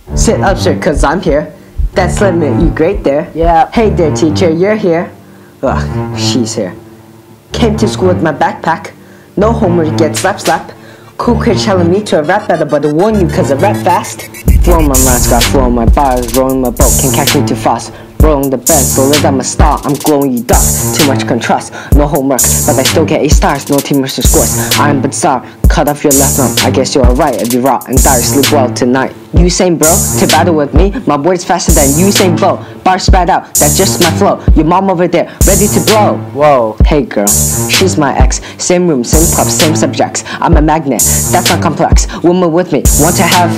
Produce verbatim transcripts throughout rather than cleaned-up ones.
Sit up, sir, cause I'm here. That's limit, you great there. Yeah. Hey there, teacher, you're here. Ugh, she's here. Came to school with my backpack. No homework, get slap slap. Cool kid telling me to a rap battle, but I warn you cause I rap fast. Flow my rhymes, got flow my bars, rowing my boat, can't catch me too fast. Rolling the best, bullet I'm a star, I'm glowing you duck. Too much contrast, no homework, but I still get A stars, no team versus scores. I'm bizarre, cut off your left arm, I guess you're alright if you rot and die, sleep well tonight. Usain bro, to battle with me, my words faster than Usain Bolt. Bar spat out, that's just my flow. Your mom over there, ready to blow. Whoa, hey girl, she's my ex. Same room, same club, same subjects. I'm a magnet, that's not complex. Woman with me, want to have...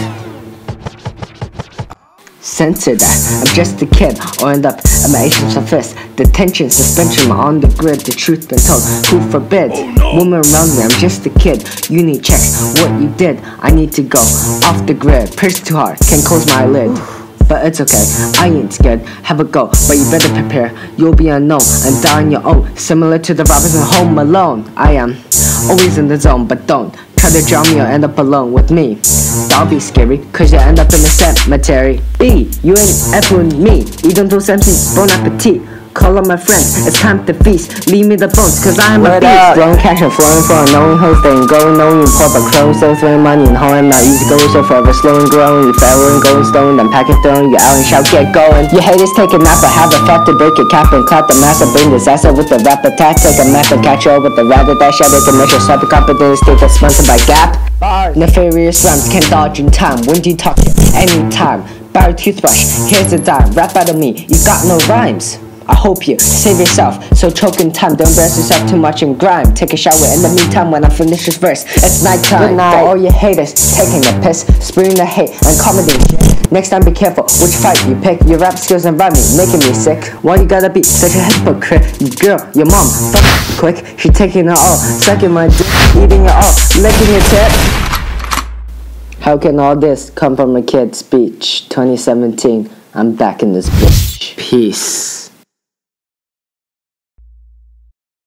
Censor that, I'm just a kid, or end up at my Asian fist. Detention, suspension, on the grid, the truth been told. Who forbids? Oh, no. Woman around me, I'm just a kid. You need checks, what you did, I need to go off the grid. Pierce too hard, can't close my lid. But it's okay, I ain't scared, have a go, but you better prepare. You'll be unknown and die on your own, similar to the robbers in Home Alone. I am always in the zone, but don't try to drown me or end up alone with me. That'll be scary, cause you end up in the cemetery. B, you ain't F with me, eating those empty, bon appetit. Call on my friends, it's time to feast. Leave me the bones, cause I'm a beast. Blowing cash and flowing for a knowing host, ain't going, knowing you poor, but crowing, still throwing money and home. I'm not easy going, so forever slow and growing. You failing, going stone, then pack it throwing. You out and shout, get going. Your haters take a nap, but have a fat to break your cap and clap the master. Bring disaster with the rap attack. Take a map and catch you with the rather dash. Out of commercial, stop the confidence, take a sponsored by Gap. Bars. Nefarious rhymes, can't dodge in time. When do you talk it? Anytime. Barry toothbrush, here's a dime. Rap out of me, you got no rhymes. I hope you save yourself, so choke in time. Don't embarrass yourself too much in grime. Take a shower in the meantime when I finish this verse. It's nighttime. Good night. For all your haters taking a piss, spewing the hate and comedy shit. Next time be careful which fight you pick. Your rap skills and rhyming making me sick. Why you gotta be such a hypocrite? Girl, your mom, fuck quick. She taking it all, sucking my dick, eating it all, licking your tip. How can all this come from a kid's speech? twenty seventeen, I'm back in this bitch. Peace.